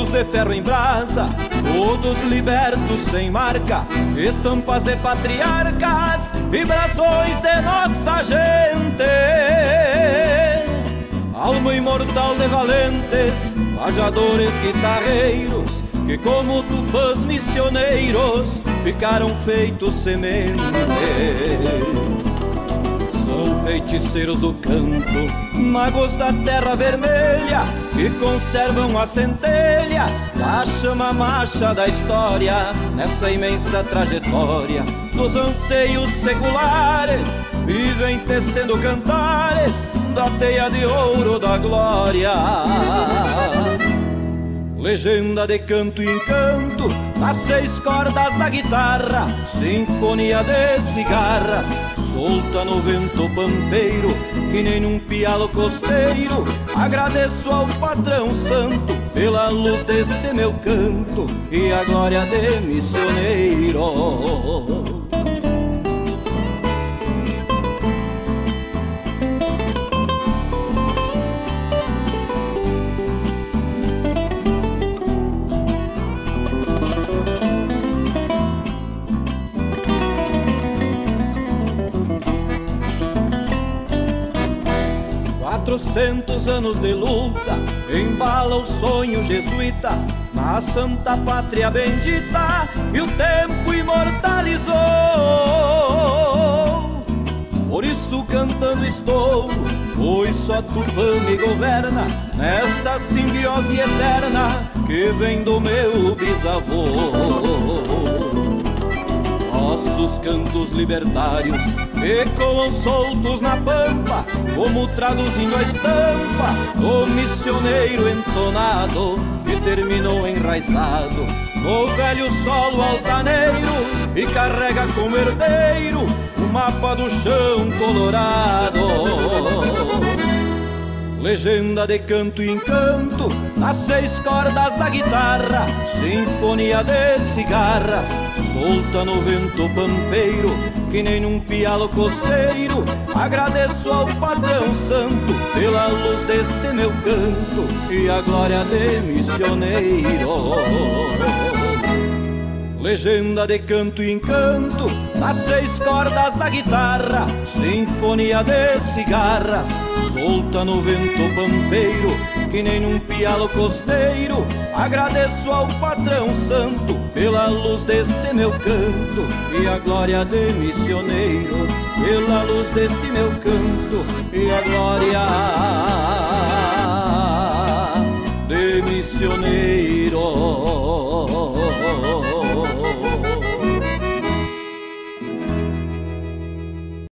Cruz de ferro em brasa, todos libertos sem marca, estampas de patriarcas, vibrações de nossa gente. Alma imortal de valentes, pajadores guitarreiros, que como tupãs missioneiros ficaram feitos sementes. São feiticeiros do canto, magos da terra vermelha, que conservam a centelha da chama macha da história, nessa imensa trajetória dos anseios seculares, vivem tecendo cantares da teia de ouro da glória. Legenda de canto e encanto, nas 6 cordas da guitarra, sinfonia de cigarras, solta no vento pampeiro, que nem num pialo costeiro. Agradeço ao patrão santo pela luz deste meu canto e a glória de missioneiro. 400 anos de luta embala o sonho jesuíta na santa pátria bendita que o tempo imortalizou. Por isso cantando estou, pois só Tupã me governa nesta simbiose eterna que vem do meu bisavô. Nossos cantos libertários ecoam soltos na pampa, como traduzindo a estampa do missioneiro entonado que terminou enraizado no velho solo altaneiro e carrega como herdeiro o mapa do chão colorado. Legenda de canto e encanto, nas 6 cordas da guitarra, sinfonia de cigarras, solta no vento pampeiro, que nem num pialo costeiro. Agradeço ao patrão santo pela luz deste meu canto e a glória de missioneiro. Legenda de canto e encanto, nas 6 cordas da guitarra, sinfonia de cigarras, solta no vento pampeiro, que nem num pialo costeiro. Agradeço ao patrão santo pela luz deste meu canto e a glória de missioneiro, pela luz deste meu canto e a glória